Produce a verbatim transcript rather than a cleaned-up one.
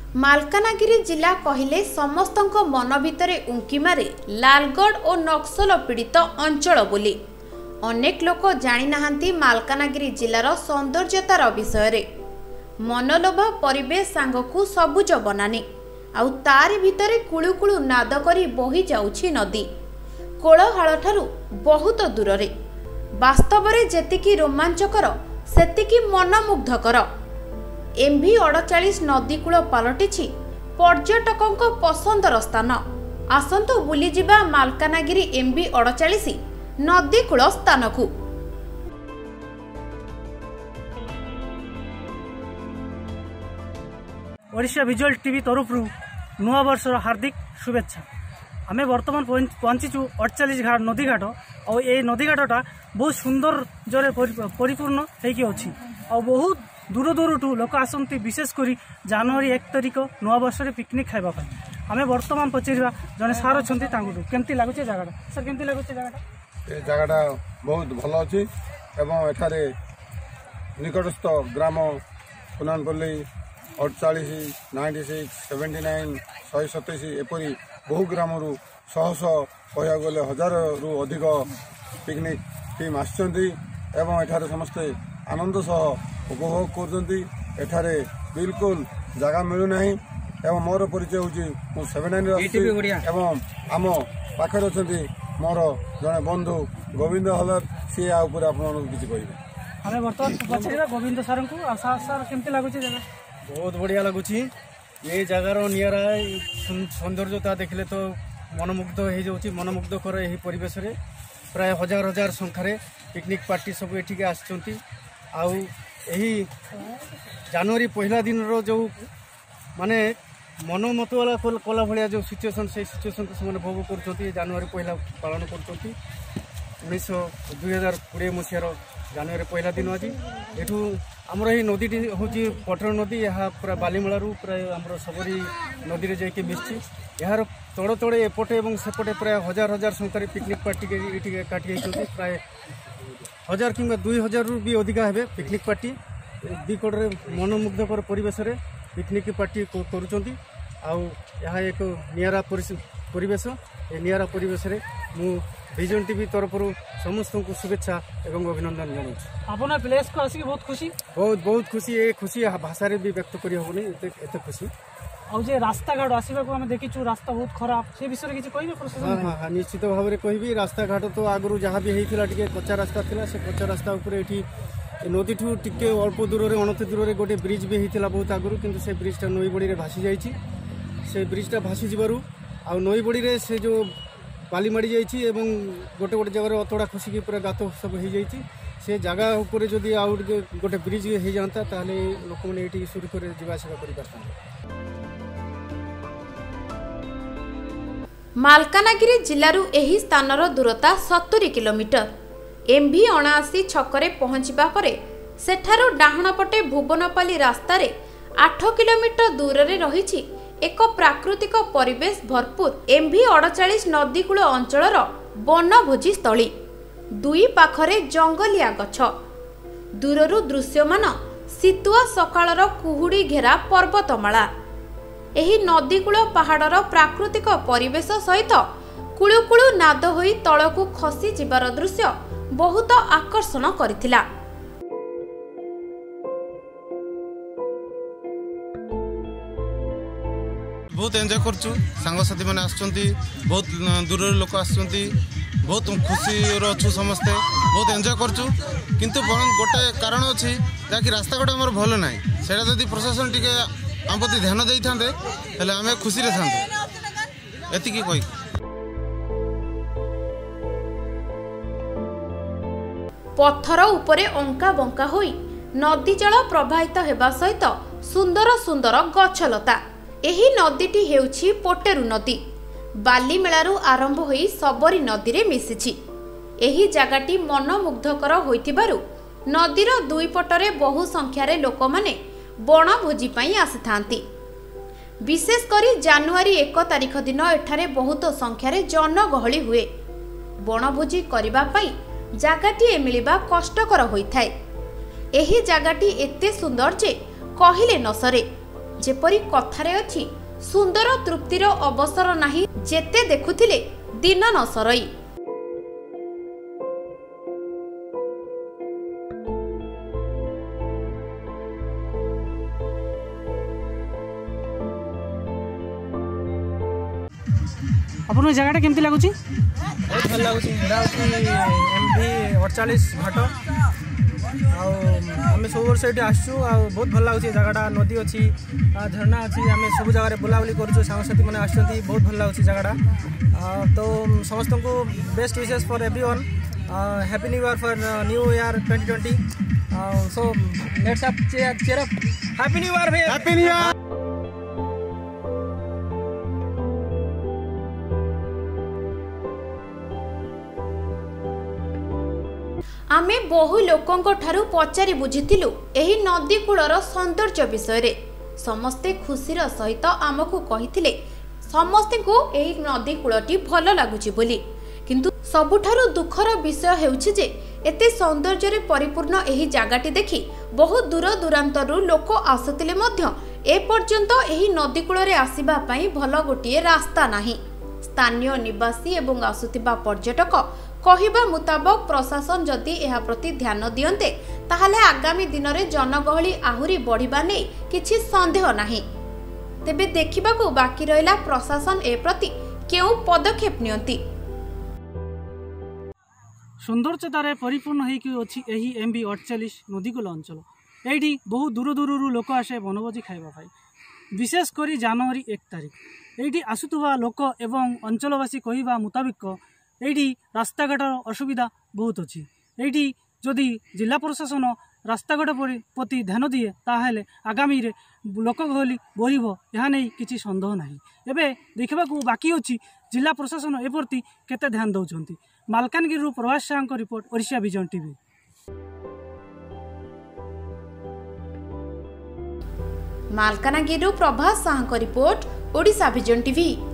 मालकानगिरी जिला कहले समस्तक मन भितर उंकी मारे लालगढ़ और नक्सल पीड़ित अंचल बोली। अनेक लोक जानी नाहांती मालकानगिरी जिलार सौंदर्यतार विषय रे। मनलोभा परिवेश सांगकु सबुज बनानी आउ तारि भितरे कुळुकुळु नाद करी बही जाउछि नदी। कोलहाल ठारू बहुत दूर रे वास्तव रे जेतिकी रोमांचकर सेतिकी मनमुग्धकर। एमवी अड़चाश नदीकूल पलटिछि पर्यटकों पसंदर स्थान। आसंतु बुली जिबा मालकानगिरी एमवी अड़चाश नदीकूल स्थान को। ओडिशा विजुअल टीवी तरफ नुआ वर्षर हार्दिक शुभेच्छा। आमे वर्तमान पहुंचीचु अड़चाश घाट नदी घाट और ये नदी घाटा बहुत सुंदर जरे परिपूर्ण होगी अच्छी और बहुत दूर दूर टू लोक आसती विशेषकर जनवरी एक तारिख नुआ वर्ष पिकनिक खाइबा पाई। आमे वर्तमान पचारा जने सार अच्छा केमती लगुच जगह सर केमती लगुच जगह ये जगह बहुत भल अच्छी एवं एठारे निकटस्थ ग्राम पुनानपल्ली अड़चाश नाइंटी सिक्स सेवेन्टी नाइन शहे सतैश एपरी बहु ग्राम शह शह कह गले हजार रु अधिक पिकनिक टीम आसछन्ती एवं एठारे समस्ते आनंद सह उपभोग कर बिल्कुल जगह मिलूना एवं मोर परिचय हूँ सेवेन नाइन एवं आम पाखे अच्छा मोर जड़े बंधु गोविंद हलर सी आप किसी कहे हमें बर्तमान पचार गोविंद सर को सर केमती लगुच जगह बहुत बढ़िया लगुच। ये जगार निरा सौंदर्यता देखले तो मनमुग्ध हो जाऊँ मनमुग्धकर यही परिवेश रे प्राय हजार हजार संख्यार पिकनिक पार्टी सब ये आसुँच आउ यही जनवरी पहला दिन रो जो माने मन मत वाला कला भाया जो सिचुएसन से सिचुएसन को से भोग कर जनवरी पहला पालन कर उन्नीस दुई हजार कोड़े मसीहार जनवरी पहला दिन आज एठू आमर यही नदी हूँ पटर नदी यहाँ पूरा बालीमेलू प्राय आम सबरी नदी में जाकि मिसी यार तड़े तड़े एपटे और सेपटे प्राय हजार हजार संख्यार पिकनिक पार्टी ये काटी प्राय हजार कि दुई हजार रु भी अधिका हे पिकनिक पार्टी दी कड़े मनमुग्धकर परिवेश रे पिकनिक पार्टी करुँच आउ एक निरा परिवेश ये निरा परिवेश रे मु विजन टीवी तरफ समस्त को शुभेच्छा एवं अभिनंदन जनाऊँ। अपना प्लेस को आसिक बहुत खुशी बहुत बहुत खुशी ये खुशी भाषा भी व्यक्त कर हेनी एत खुशी आउ जे रास्ता घाट आसवा को देखीचु रास्ता बहुत खराब से विषय किसी कह हाँ हाँ हाँ निश्चित भाव में कहि रास्ता घाट तो आगु जहाँ भी होता टे कच्चा रास्ता था से कच्चा रास्ता ये नदी ठू टे अल्प दूर में अणत दूर में गोटे ब्रिज भी होता बहुत आगु कि से ब्रिजटा नई बड़ी भासी जाइए से ब्रिजटा भासी जबार आ नई बड़ी से जो बाली माड़ी जाइए गोटे गोटे जगह अतड़ा खसिकी पूरा गात सब हो जाइए से जगह उपर जदि आउ गोटे ब्रिज हो जाता ताले लोक मैंने ये सुरखुरी जावासवा कर पारता। मालकानगिरी जिल्लारू एही स्थानर दूरता सत्तरी किलोमीटर। एमवी अणाशी छकरे पहुंचवा परे सेठारू डाहण पटे भुवनपाली रास्तार आठ किलोमीटर दूर रे रहिछि एक प्राकृतिक परिवेश भरपूर एमवी अड़चाश नदीकूल अंचलर वनभोजी स्थली। दुई पाखरे जंगलिया गछ दूररू दृश्यमान शीतुआ सकाळर कुहुड़ी घेरा पर्वतमाला। एही नदीकूल पहाड़र प्राकृतिक परिवेश सहित कुळुकुळु नाद होई तळकु खसी जिबार दृश्य बहुत आकर्षण करिथिला। बहुत एंजॉय करछु सांगसाथी मैंने आसुँच बहुत दूर लोक आसुँच बहुत खुशी अच्छु समस्ते बहुत एंजॉय करछु किंतु गोटे कारण अच्छी जहाँकि रास्ता घाट आम भल ना से प्रशासन टी आम प्रति ध्यान दे था आम खुशी था एति कही पत्थर उपरे अंका बंका होई नदी जल प्रवाहित हेबा सहित सुंदर सुंदर गछलता। एही नदीटी हेउछि पोटेरू नदी बालीमेलारू आरंभ होई सबरी नदी रे मिसिछि। एही जगाटी मनमुग्धकर होइथिबारु नदीर दुई पटरे बहु संख्यारे लोक माने वनभोजी पई आसिथांती। विशेष करी जनवरी एक तारिख दिन एठारे बहुत संख्यारे जनगहली हुए। वनभोजी करिबा पई जगाटी मिलिबा कष्टकर होइथाय। एही जगाटी एते सुंदर जे कहिले न सरे। जेपरी कथारे अछि सुंदर तृप्तिर अवसर नाही जेते देखुथिले दिन न सरई। आपन जगह केमती लगुच? बहुत भल लगुच। एम भी अड़चाश घाट आम सब वर्ष ये आसचु बहुत भल लगुच। जगह नदी अच्छी झरना अच्छी आम सब जगह बुलाबुली करूँ सांगसाथी मैंने आसुँच बहुत भल लगुच जगह। तो समस्त को बेस्ट विशेष for everyone happy new year for new year twenty twenty. So let's up cheer up happy new year happy new year. आमे बहु लोकों ठारू पचारि बुझिथिलु एही नदी कूलर सौंदर्य विषय रे। समस्ते खुशीर सहित आमको कहिथिले समस्ते को एही नदी कूलटी भल लागुची बोली। किंतु सबुठारू दुखर विषय हेउछि जे एते सौंदर्य रे परिपूर्ण एही जागाटी देखि बहु दूर दूरांतरु लोक आसुतिले मध्य ए पर्यंत एही नदी कूल रे आसीबा पई भल गोटिए रास्ता नाही। स्थानीय निवासी एवं आसुतिबा पर्यटक कहिबा मुताबक प्रशासन जदि एहा प्रति ध्यान दियन्ते ताहाले आगामी दिन में जनगहली आहुरी बढ़िबा नै किछि संदेह नाही। तेबे देखिबाकू बाकी रहिला प्रशासन ए प्रति केउ पदक्षेप नियंती। सौंदर्यतार परिपूर्ण होती एही एमबी अड़चाश नदीकूल अंचल। एठी बहु दूर दूर लोक आसे बनभोजी खाइबा पाई। विशेषकर जनवरी एक तारिख एठी आसुथुवा लोक एवं अंचलवासी कहिबा मुताबिक एठी रास्ता घाटर असुविधा बहुत अच्छी। एठी जदि जिला प्रशासन रास्ता घाट प्रति ध्यान दिए ताहले आगामी रे लोक गहली बढ़िब यह नहीं किसी सन्देह नहीं। एबे देखा बाकी अच्छी जिला प्रशासन ए प्रति केते ध्यान दौरान। Malkangiri Prabhas Sahu report Odisha vision TV. Malkangiri Prabhas Sahu report Odisha vision TV.